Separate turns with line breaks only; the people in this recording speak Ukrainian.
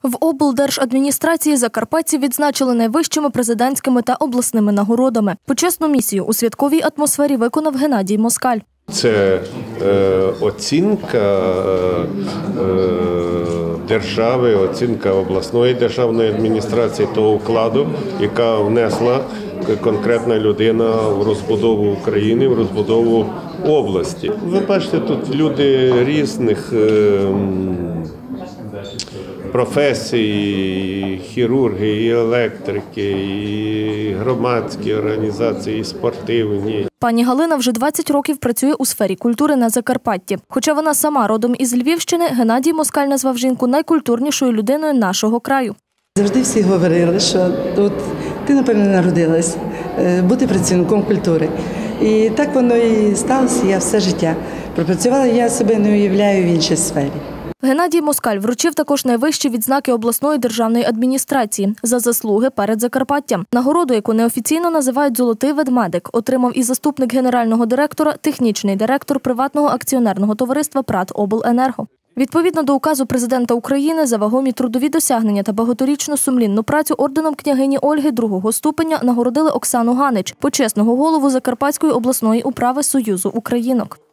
В облдержадміністрації закарпатців відзначили найвищими президентськими та обласними нагородами. Почесну місію у святковій атмосфері виконав Геннадій Москаль.
Це оцінка держави, оцінка обласної державної адміністрації того вкладу, яка внесла конкретна людина в розбудову України, в розбудову області. Ви бачите, тут люди різних професій, хірурги, і електрики, і громадські організації, і спортивні.
Пані Галина вже 20 років працює у сфері культури на Закарпатті. Хоча вона сама родом із Львівщини, Геннадій Москаль назвав жінку найкультурнішою людиною нашого краю.
Завжди всі говорили, що от ти, напевно, народилась бути працівником культури. І так воно і сталося, я все життя пропрацювала, я себе не уявляю в іншій сфері.
Геннадій Москаль вручив також найвищі відзнаки обласної державної адміністрації за заслуги перед Закарпаттям. Нагороду, яку неофіційно називають «Золотий ведмедик», отримав і заступник генерального директора, технічний директор приватного акціонерного товариства «ПрАТ Обленерго». Відповідно до указу президента України за вагомі трудові досягнення та багаторічну сумлінну працю орденом княгині Ольги другого ступеня нагородили Оксану Ганич, почесного голову Закарпатської обласної управи Союзу українок.